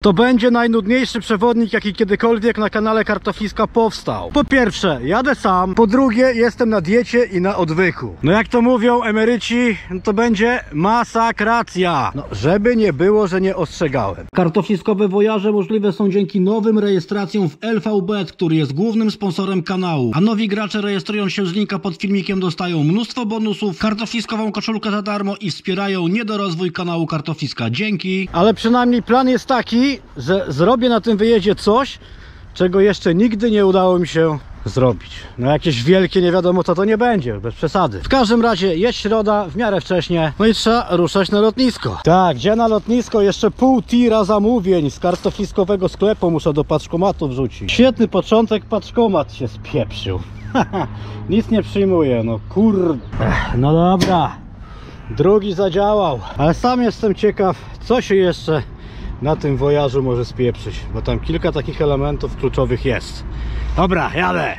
To będzie najnudniejszy przewodnik, jaki kiedykolwiek na kanale Kartofiska powstał. Po pierwsze, jadę sam. Po drugie, jestem na diecie i na odwyku. No jak to mówią emeryci, to będzie masakracja. No, żeby nie było, że nie ostrzegałem. Kartofiskowe wojaże możliwe są dzięki nowym rejestracjom w LVBet, który jest głównym sponsorem kanału. A nowi gracze rejestrując się z linka pod filmikiem dostają mnóstwo bonusów, kartofiskową koszulkę za darmo i wspierają niedorozwój kanału Kartofiska. Dzięki. Ale przynajmniej plan jest taki, że zrobię na tym wyjeździe coś, czego jeszcze nigdy nie udało mi się zrobić. No jakieś wielkie nie wiadomo co to nie będzie, bez przesady. W każdym razie jest środa, w miarę wcześnie, no i trzeba ruszać na lotnisko. Tak, gdzie na lotnisko? Jeszcze pół tira zamówień z kartofiskowego sklepu muszę do paczkomatu wrzucić. Świetny początek, paczkomat się spieprzył. Nic nie przyjmuję, no kurde. No dobra, drugi zadziałał, ale sam jestem ciekaw, co się jeszcze na tym wojażu może spieprzyć, bo tam kilka takich elementów kluczowych jest. Dobra, jadę!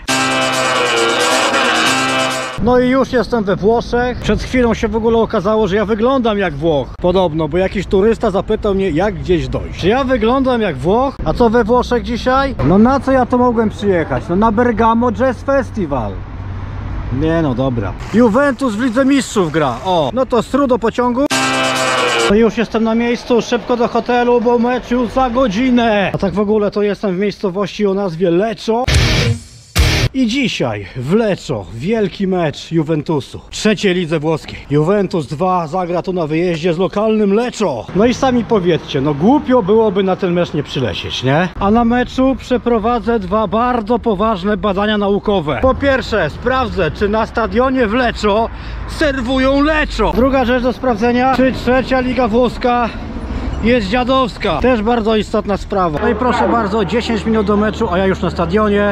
No i już jestem we Włoszech. Przed chwilą się w ogóle okazało, że ja wyglądam jak Włoch. Podobno, bo jakiś turysta zapytał mnie, jak gdzieś dojść. Czy ja wyglądam jak Włoch? A co we Włoszech dzisiaj? No na co ja to mogłem przyjechać? No na Bergamo Jazz Festival. Nie no, dobra. Juventus w Lidze Mistrzów gra. O, no to stru do pociągu. No już jestem na miejscu, szybko do hotelu, bo mecz już za godzinę. A tak w ogóle to jestem w miejscowości o nazwie Lecco. I dzisiaj w Lecco wielki mecz Juventusu, trzeciej lidze włoskiej. Juventus 2 zagra tu na wyjeździe z lokalnym Lecco. No i sami powiedzcie, no głupio byłoby na ten mecz nie przylecieć, nie? A na meczu przeprowadzę dwa bardzo poważne badania naukowe. Po pierwsze, sprawdzę, czy na stadionie w Lecco serwują Lecco. Druga rzecz do sprawdzenia, czy trzecia liga włoska jest dziadowska. Też bardzo istotna sprawa. No i proszę bardzo, 10 minut do meczu, a ja już na stadionie.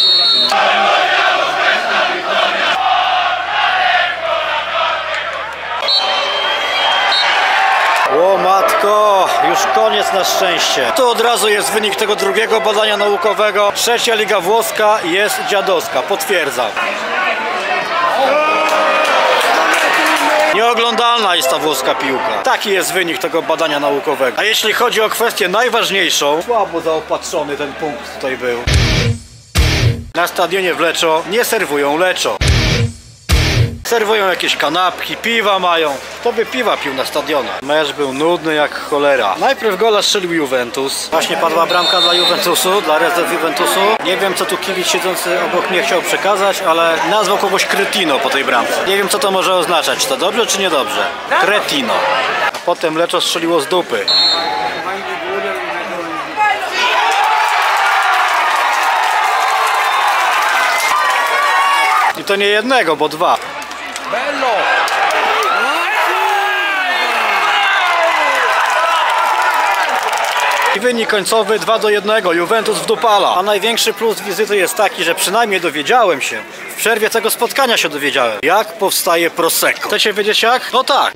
O matko, już koniec na szczęście. Tu od razu jest wynik tego drugiego badania naukowego. Trzecia liga włoska jest dziadowska, potwierdzam. Nieoglądalna jest ta włoska piłka. Taki jest wynik tego badania naukowego. A jeśli chodzi o kwestię najważniejszą, słabo zaopatrzony ten punkt tutaj był. Na stadionie w Lecco nie serwują Lecco. Serwują jakieś kanapki, piwa mają. Kto by piwa pił na stadionach? Mecz był nudny jak cholera. Najpierw gola strzelił Juventus. Właśnie padła bramka dla Juventusu, dla rezerw Juventusu. Nie wiem co tu kibic siedzący obok mnie chciał przekazać, ale nazwał kogoś Cretino po tej bramce. Nie wiem co to może oznaczać, czy to dobrze czy niedobrze. Cretino. A potem Lecco strzeliło z dupy. I to nie jednego, bo dwa. Bello! I wynik końcowy 2-1. Juventus wdupala. A największy plus wizyty jest taki, że przynajmniej dowiedziałem się, w przerwie tego spotkania się dowiedziałem, jak powstaje Prosecco. Chcecie wiedzieć jak? No tak.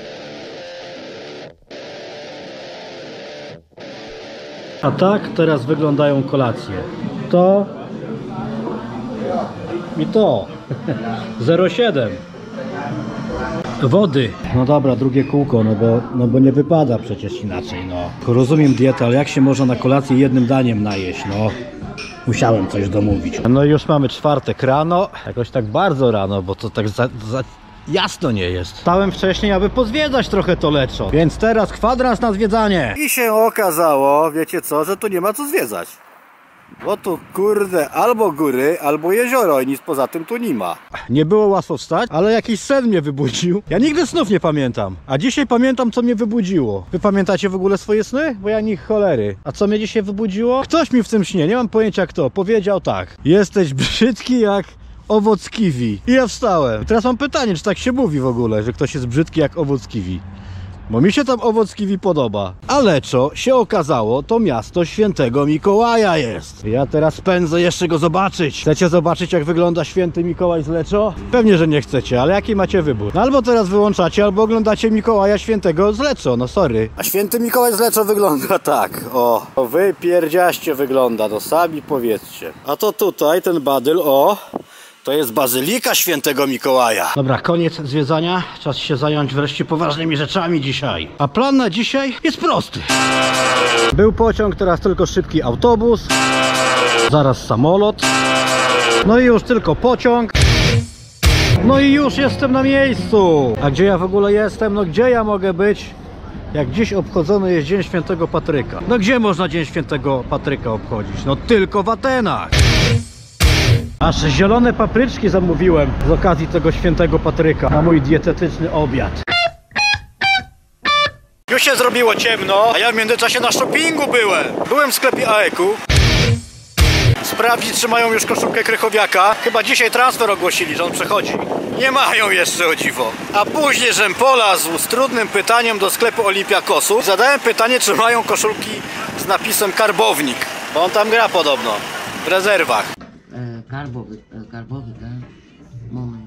A tak teraz wyglądają kolacje. To i to 0,7 wody. No dobra, drugie kółko, no bo nie wypada przecież inaczej, no. Rozumiem dietę, ale jak się można na kolację jednym daniem najeść, no. Musiałem coś domówić. No i już mamy czwartek rano, jakoś tak bardzo rano, bo to tak za jasno nie jest. Stałem wcześniej, aby pozwiedzać trochę to Lecco, więc teraz kwadrans na zwiedzanie. I się okazało, wiecie co, że tu nie ma co zwiedzać. Bo tu kurde albo góry, albo jezioro i nic poza tym tu nie ma. Nie było łatwo wstać, ale jakiś sen mnie wybudził. Ja nigdy snów nie pamiętam, a dzisiaj pamiętam co mnie wybudziło. Wy pamiętacie w ogóle swoje sny? Bo ja nich cholery. A co mnie dzisiaj wybudziło? Ktoś mi w tym śnie, nie mam pojęcia kto, powiedział tak: jesteś brzydki jak owoc kiwi. I ja wstałem. I teraz mam pytanie, czy tak się mówi w ogóle, że ktoś jest brzydki jak owoc kiwi. Bo mi się tam owoc kiwi podoba. A Lecco się okazało, to miasto świętego Mikołaja jest. Ja teraz pędzę jeszcze go zobaczyć. Chcecie zobaczyć jak wygląda święty Mikołaj z Lecco? Pewnie, że nie chcecie, ale jaki macie wybór? No albo teraz wyłączacie, albo oglądacie Mikołaja świętego z Lecco, no sorry. A święty Mikołaj z Lecco wygląda tak, o. Wy pierdziaście wygląda, no sami powiedzcie. A to tutaj ten badyl, o. To jest Bazylika Świętego Mikołaja. Dobra, koniec zwiedzania. Czas się zająć wreszcie poważnymi rzeczami dzisiaj. A plan na dzisiaj jest prosty. Był pociąg, teraz tylko szybki autobus. Zaraz samolot. No i już tylko pociąg. No i już jestem na miejscu. A gdzie ja w ogóle jestem? No gdzie ja mogę być? Jak dziś obchodzony jest Dzień Świętego Patryka. No gdzie można Dzień Świętego Patryka obchodzić? No tylko w Atenach. Aż zielone papryczki zamówiłem z okazji tego Świętego Patryka na mój dietetyczny obiad. Już się zrobiło ciemno, a ja w międzyczasie na shoppingu byłem. Byłem w sklepie AEK-u. Sprawdzić, czy mają już koszulkę Krychowiaka. Chyba dzisiaj transfer ogłosili, że on przechodzi. Nie mają jeszcze, o dziwo. A później, żem polazł z trudnym pytaniem do sklepu Olympiakosu. Zadałem pytanie, czy mają koszulki z napisem Karbownik. Bo on tam gra podobno. W rezerwach. Karbowy, tak? Moment.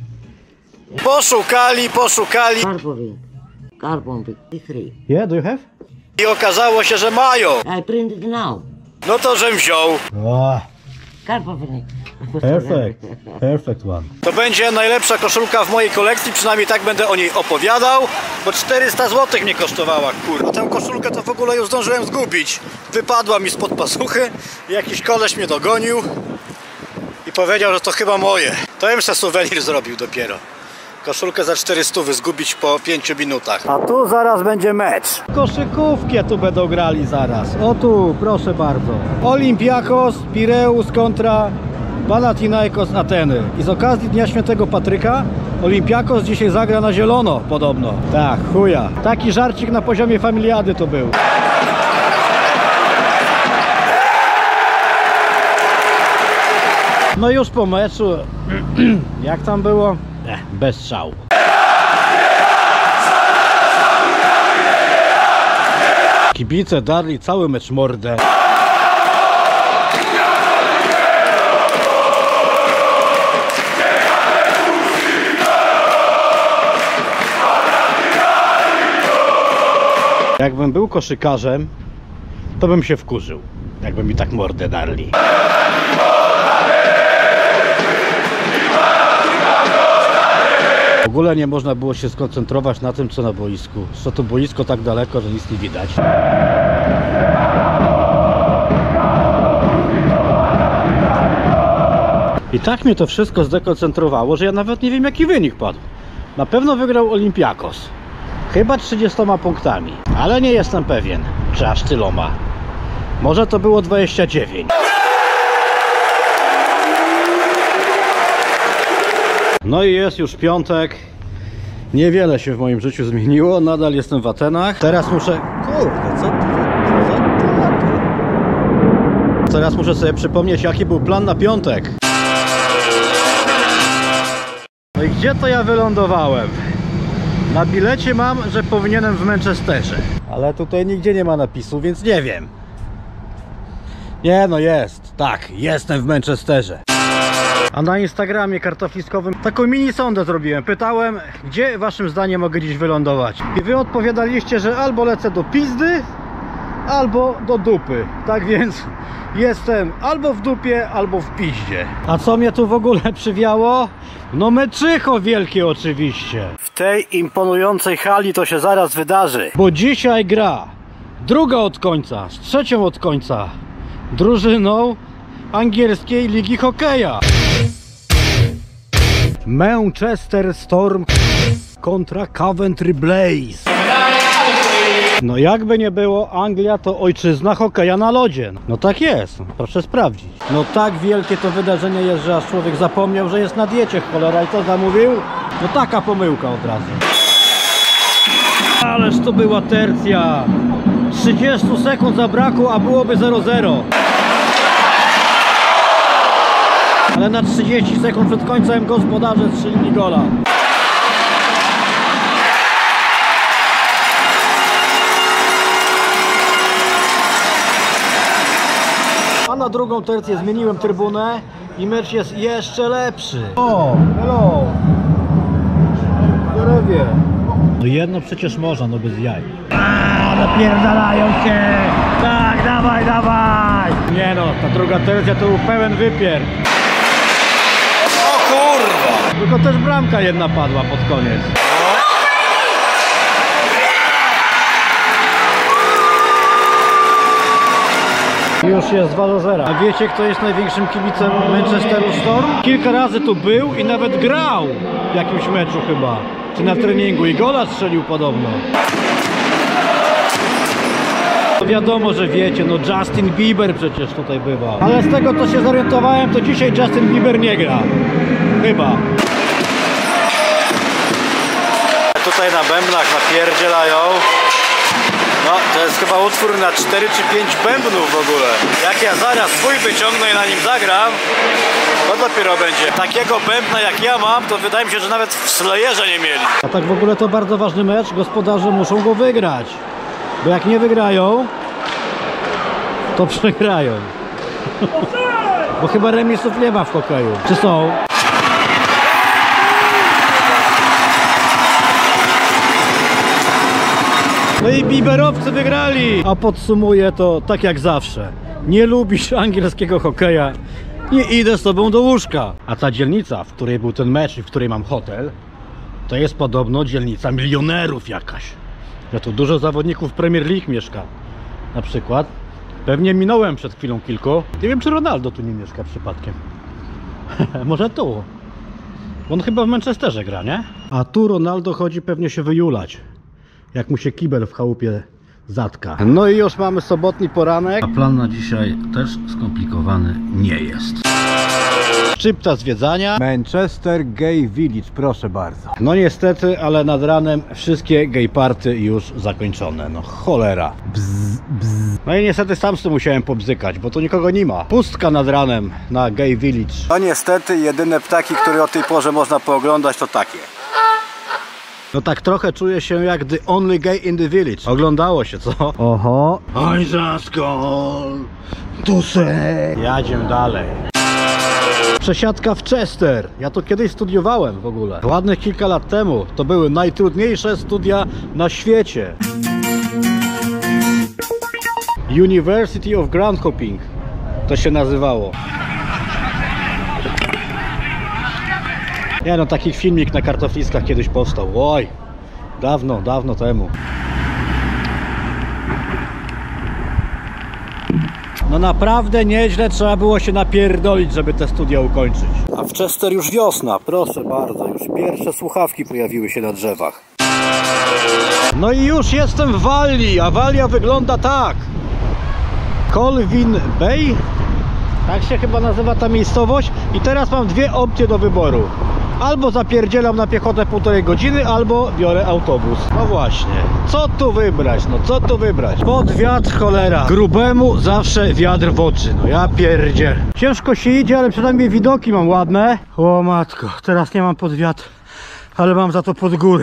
Poszukali. Karbowy, 3. Yeah, do you have? I okazało się, że mają. I printed now. No to żem wziął. Karbowy. Perfect one. To będzie najlepsza koszulka w mojej kolekcji, przynajmniej tak będę o niej opowiadał, bo 400 zł mnie kosztowała, kurwa. Tę koszulkę to w ogóle już zdążyłem zgubić. Wypadła mi spod pasuchy, jakiś koleś mnie dogonił i powiedział, że to chyba moje. To bym se suwenir zrobił dopiero. Koszulkę za 400 zgubić po 5 minutach. A tu zaraz będzie mecz. Koszykówkę tu będą grali zaraz. O tu, proszę bardzo. Olympiakos, Pireus kontra Panathinaikos Ateny. I z okazji Dnia Świętego Patryka Olympiakos dzisiaj zagra na zielono podobno. Tak, chuja. Taki żarcik na poziomie familiady to był. No już po meczu. Jak tam było? Bez strzału. Kibice darli cały mecz mordę. Jakbym był koszykarzem, to bym się wkurzył, jakby mi tak mordę darli. W ogóle nie można było się skoncentrować na tym, co na boisku. Co to boisko tak daleko, że nic nie widać. I tak mnie to wszystko zdekoncentrowało, że ja nawet nie wiem, jaki wynik padł. Na pewno wygrał Olympiakos. Chyba 30 punktami. Ale nie jestem pewien, czy aż tyloma. Może to było 29. No i jest już piątek. Niewiele się w moim życiu zmieniło. Nadal jestem w Atenach. Teraz muszę... Kurde, co to? Teraz muszę sobie przypomnieć, jaki był plan na piątek. No i gdzie to ja wylądowałem? Na bilecie mam, że powinienem w Manchesterze. Ale tutaj nigdzie nie ma napisu, więc nie wiem. Nie, no jest. Tak, jestem w Manchesterze. A na Instagramie kartofliskowym taką mini sondę zrobiłem. Pytałem, gdzie waszym zdaniem mogę dziś wylądować. I wy odpowiadaliście, że albo lecę do pizdy, albo do dupy. Tak więc jestem albo w dupie, albo w piździe. A co mnie tu w ogóle przywiało? No meczycho wielkie oczywiście. W tej imponującej hali to się zaraz wydarzy. Bo dzisiaj gra druga od końca, z trzecią od końca drużyną angielskiej ligi hokeja. Manchester Storm kontra Coventry Blaze. No jakby nie było, Anglia to ojczyzna hokeja na lodzie. No tak jest, proszę sprawdzić. No tak wielkie to wydarzenie jest, że aż człowiek zapomniał, że jest na diecie, cholera, i to zamówił. No taka pomyłka od razu. Ależ to była tercja. 30 sekund zabrakło, a byłoby 0-0. Ale na 30 sekund przed końcem gospodarze strzelili gola. A na drugą tercję zmieniłem trybunę i mecz jest jeszcze lepszy. O, hello! Zdrowie! No jedno przecież można, no bez jaj. Napierdalają się! Tak, dawaj, dawaj! Nie no, ta druga tercja to był pełen wypier. Tylko też bramka jedna padła pod koniec. Już jest 2-0. A wiecie, kto jest największym kibicem Manchesteru Storm? Kilka razy tu był i nawet grał w jakimś meczu chyba. Czy na treningu i gola strzelił podobno. Wiadomo, że wiecie, no Justin Bieber przecież tutaj bywa. Ale z tego co się zorientowałem, to dzisiaj Justin Bieber nie gra. Chyba. Tutaj na bębnach napierdzielają. No, to jest chyba utwór na 4 czy 5 bębnów w ogóle. Jak ja zaraz swój wyciągnę i na nim zagram, to dopiero będzie. Takiego bębna jak ja mam, to wydaje mi się, że nawet w Slayerze nie mieli. A tak w ogóle to bardzo ważny mecz. Gospodarze muszą go wygrać. Bo jak nie wygrają, to przegrają. Bo chyba remisów nie ma w hokeju. Czy są? No i Bieberowcy wygrali! A podsumuję to tak jak zawsze. Nie lubisz angielskiego hokeja, nie idę z tobą do łóżka. A ta dzielnica, w której był ten mecz i w której mam hotel, to jest podobno dzielnica milionerów jakaś. Że tu dużo zawodników Premier League mieszka. Na przykład. Pewnie minąłem przed chwilą kilku. Nie wiem, czy Ronaldo tu nie mieszka przypadkiem. Może tu. On chyba w Manchesterze gra, nie? A tu Ronaldo chodzi pewnie się wyjulać. Jak mu się kibel w chałupie zatka. No i już mamy sobotni poranek. A plan na dzisiaj też skomplikowany nie jest. Szczypta zwiedzania. Manchester Gay Village, proszę bardzo. No niestety, ale nad ranem wszystkie gay party już zakończone. No cholera. Bzz, bzz. No i niestety sam z tym musiałem pobzykać, bo tu nikogo nie ma. Pustka nad ranem na Gay Village. No niestety, jedyne ptaki, które o tej porze można pooglądać, to takie. No tak trochę czuję się jak the only gay in the village. Oglądało się, co? Oho. Oj, zaskol. Tu se. Jadziem dalej. Przesiadka w Chester. Ja to kiedyś studiowałem w ogóle. Ładnych kilka lat temu. To były najtrudniejsze studia na świecie. University of Groundhopping to się nazywało. Nie no, taki filmik na kartofliskach kiedyś powstał. Oj, dawno, dawno temu. No naprawdę nieźle trzeba było się napierdolić, żeby te studia ukończyć. A w Chester już wiosna, proszę bardzo. Już pierwsze słuchawki pojawiły się na drzewach. No i już jestem w Walii, a Walia wygląda tak. Colvin Bay? Tak się chyba nazywa ta miejscowość. I teraz mam dwie opcje do wyboru. Albo zapierdzielam na piechotę 1,5 godziny, albo biorę autobus. No właśnie, co tu wybrać? No co tu wybrać? Pod wiatr, cholera. Grubemu zawsze wiatr w oczy. No ja pierdzie. Ciężko się idzie, ale przynajmniej widoki mam ładne. O matko, teraz nie mam pod wiatr, ale mam za to pod górę.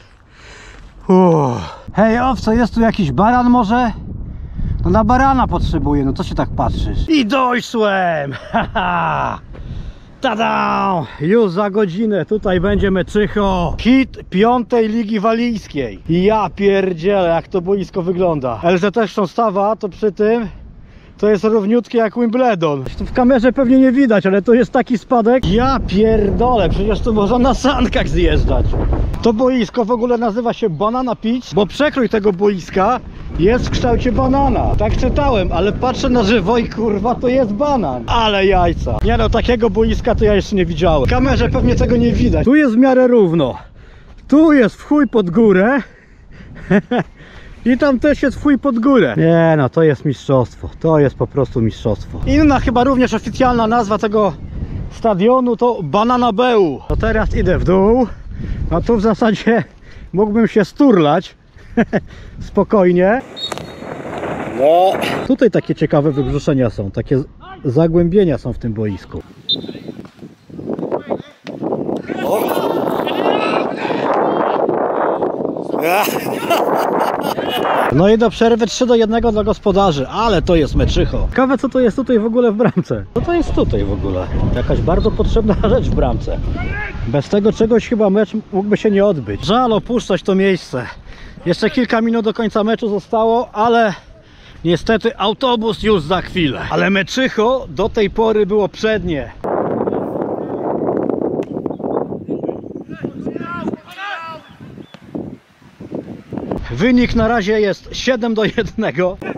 Hej owco, jest tu jakiś baran może? No na barana potrzebuję, no co się tak patrzysz? I dojszłem! Haha! Tada! Już za godzinę tutaj będzie meczycho. Hit 5. Ligi Walijskiej. Ja pierdzielę, jak to boisko wygląda. LZS Stawa to przy tym to jest równiutkie jak Wimbledon. Tu w kamerze pewnie nie widać, ale to jest taki spadek. Ja pierdolę, przecież tu można na sankach zjeżdżać. To boisko w ogóle nazywa się Banana Pitch, bo przekrój tego boiska jest w kształcie banana. Tak czytałem, ale patrzę na żywo i kurwa to jest banan. Ale jajca. Nie no, takiego boiska to ja jeszcze nie widziałem. W kamerze pewnie tego nie widać. Tu jest w miarę równo. Tu jest w chuj pod górę. I tam też jest w chuj pod górę. Nie no, to jest mistrzostwo. To jest po prostu mistrzostwo. Inna chyba również oficjalna nazwa tego stadionu to Bananabeu. To teraz idę w dół. A tu w zasadzie mógłbym się sturlać. Spokojnie. No. Tutaj takie ciekawe wybrzuszenia są. Takie zagłębienia są w tym boisku. No i do przerwy 3-1 dla gospodarzy, ale to jest meczycho. Ciekawe co to jest tutaj w ogóle w bramce. Co to jest tutaj w ogóle? Jakaś bardzo potrzebna rzecz w bramce. Bez tego czegoś chyba mecz mógłby się nie odbyć. Żal opuszczać to miejsce. Jeszcze kilka minut do końca meczu zostało, ale niestety autobus już za chwilę. Ale meczycho do tej pory było przednie. Wynik na razie jest 7-1.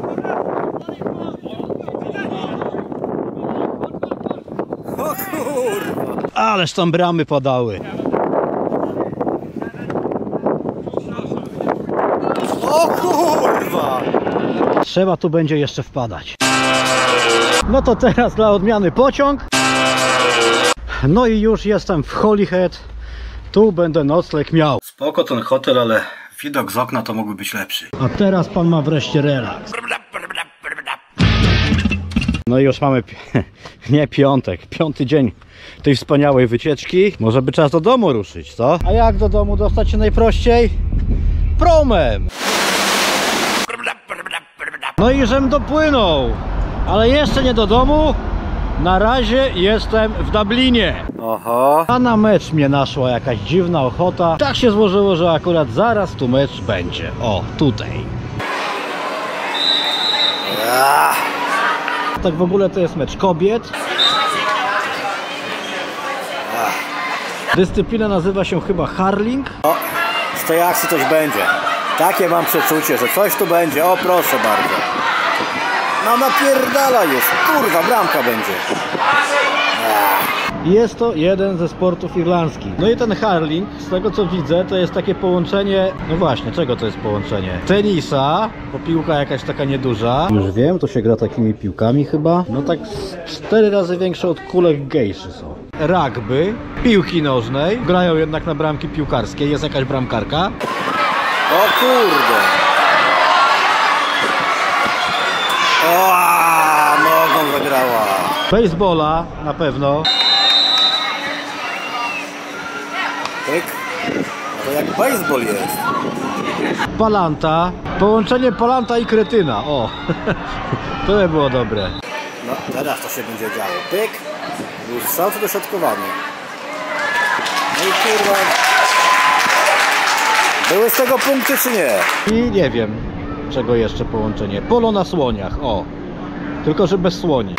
O kurwa! Ależ tam bramy padały. O kurwa! Trzeba tu będzie jeszcze wpadać. No to teraz dla odmiany pociąg. No i już jestem w Holyhead. Tu będę nocleg miał. Spoko ten hotel, ale widok z okna to mógłby być lepszy. A teraz pan ma wreszcie relaks. No i już mamy, nie piątek, 5. dzień tej wspaniałej wycieczki. Może by czas do domu ruszyć, co? A jak do domu dostać się najprościej? Promem! No i żem dopłynął, ale jeszcze nie do domu. Na razie jestem w Dublinie. Oho. A na mecz mnie naszła jakaś dziwna ochota. Tak się złożyło, że akurat zaraz tu mecz będzie. O, tutaj. Tak w ogóle to jest mecz kobiet. Dyscyplina nazywa się chyba hurling. O, z tej akcji coś będzie. Takie mam przeczucie, że coś tu będzie. O, proszę bardzo. No napierdala już. Kurwa, bramka będzie. Jest to jeden ze sportów irlandzkich. No i ten hurling, z tego co widzę, to jest takie połączenie... No właśnie, czego to jest połączenie? Tenisa, bo piłka jakaś taka nieduża. Już wiem, to się gra takimi piłkami chyba. No tak 4 razy większe od kulek gejszy są. Rugby, piłki nożnej. Grają jednak na bramki piłkarskie. Jest jakaś bramkarka. O kurde! O, nogą zagrała. Baseballa na pewno. Tak? To jak baseball jest. Palanta. Połączenie palanta i kretyna. O, to by było dobre. No, teraz to się będzie działo. Pyk. Już strzał czy dośrodkowanie. No i kurwa. Były z tego punkty czy nie? I nie wiem, czego jeszcze połączenie. Polo na słoniach. O. Tylko, że bez słoni.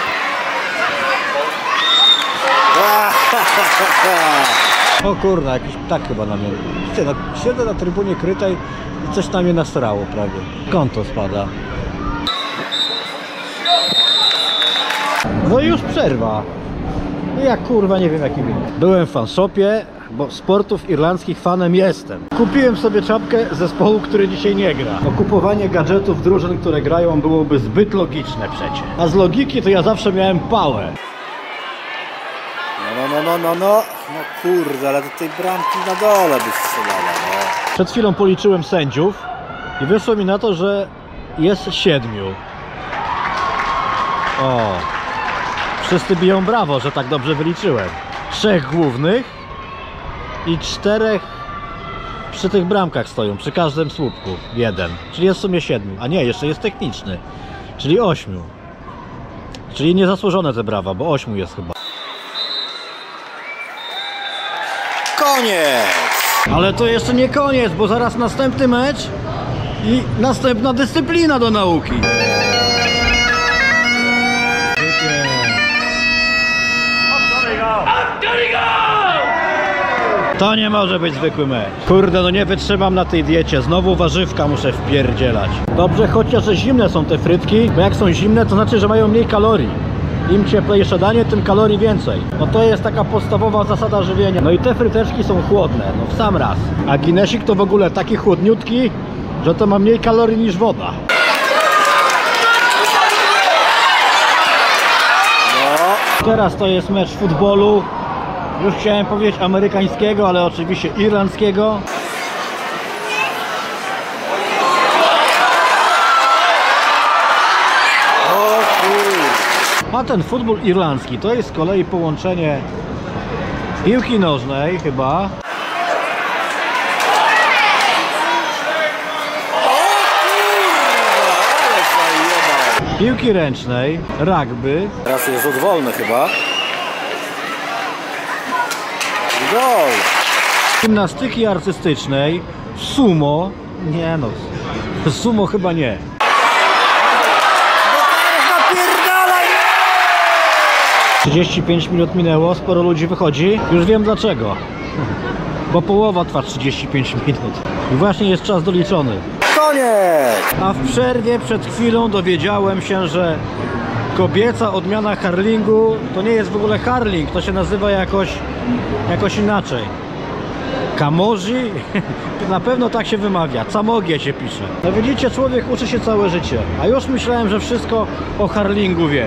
O kurna, jakiś ptak chyba na mnie. Siedzę na trybunie krytej i coś na mnie nasrało prawie. Konto spada. No i już przerwa. Ja kurwa nie wiem jaki wynik. Byłem w fanshopie, bo sportów irlandzkich fanem jestem. Kupiłem sobie czapkę zespołu, który dzisiaj nie gra. No, kupowanie gadżetów drużyn, które grają, byłoby zbyt logiczne przecież. A z logiki to ja zawsze miałem pałę. No kurde, ale do tej bramki na dole by strzelała, no. Przed chwilą policzyłem sędziów i wyszło mi na to, że jest 7. O, wszyscy biją brawo, że tak dobrze wyliczyłem. 3 głównych i 4 przy tych bramkach stoją, przy każdym słupku 1, czyli jest w sumie 7, a nie, jeszcze jest techniczny, czyli 8. Czyli niezasłużone te brawa, bo 8 jest chyba. Koniec! Ale to jeszcze nie koniec, bo zaraz następny mecz i następna dyscyplina do nauki. To nie może być zwykły mecz. Kurde, no nie wytrzymam na tej diecie. Znowu warzywka muszę wpierdzielać. Dobrze, chociaż że zimne są te frytki, bo jak są zimne, to znaczy, że mają mniej kalorii. Im cieplejsze danie, tym kalorii więcej. No to jest taka podstawowa zasada żywienia. No i te fryteczki są chłodne, no w sam raz. A Guinnessik to w ogóle taki chłodniutki, że to ma mniej kalorii niż woda. No. Teraz to jest mecz futbolu. Już chciałem powiedzieć amerykańskiego, ale oczywiście irlandzkiego. A ten futbol irlandzki to jest z kolei połączenie piłki nożnej chyba. Piłki ręcznej, rugby. Teraz jest rzut wolny chyba. Gol! Gimnastyki artystycznej, sumo. Nie no, sumo chyba nie. 35 minut minęło, sporo ludzi wychodzi. Już wiem dlaczego. Bo połowa trwa 35 minut. I właśnie jest czas doliczony. koniec! A w przerwie przed chwilą dowiedziałem się, że kobieca odmiana hurlingu to nie jest w ogóle hurling, to się nazywa jakoś inaczej. Kamoji? Na pewno tak się wymawia. Camogie się pisze. No widzicie, człowiek uczy się całe życie. A już myślałem, że wszystko o hurlingu wiem.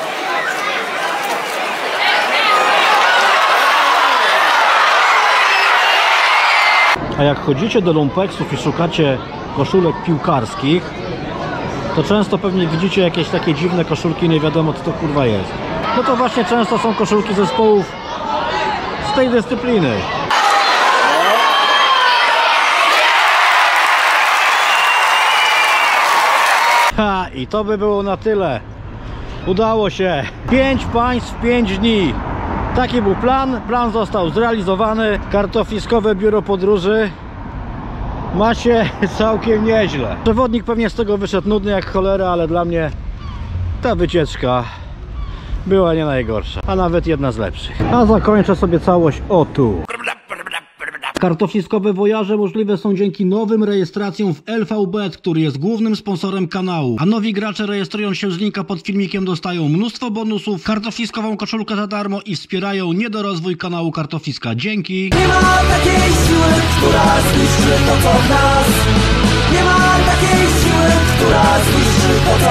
A jak chodzicie do lumpeksów i szukacie koszulek piłkarskich, to często pewnie widzicie jakieś takie dziwne koszulki, nie wiadomo co to kurwa jest. No to właśnie często są koszulki zespołów z tej dyscypliny. Ha, i to by było na tyle. Udało się. 5 państw, 5 dni. Taki był plan. Plan został zrealizowany. Kartofliskowe biuro podróży ma się całkiem nieźle. Przewodnik pewnie z tego wyszedł nudny jak cholera, ale dla mnie ta wycieczka była nie najgorsza, a nawet jedna z lepszych. A zakończę sobie całość o tu. Kartofliskowe wojaże możliwe są dzięki nowym rejestracjom w LVBet, który jest głównym sponsorem kanału. A nowi gracze rejestrując się z linka pod filmikiem dostają mnóstwo bonusów, kartofliskową koszulkę za darmo i wspierają niedorozwój kanału Kartofliska. Dzięki! Nie ma takiej siły, która zniszczy to co w nas. Nie ma takiej siły, która zniszczy to co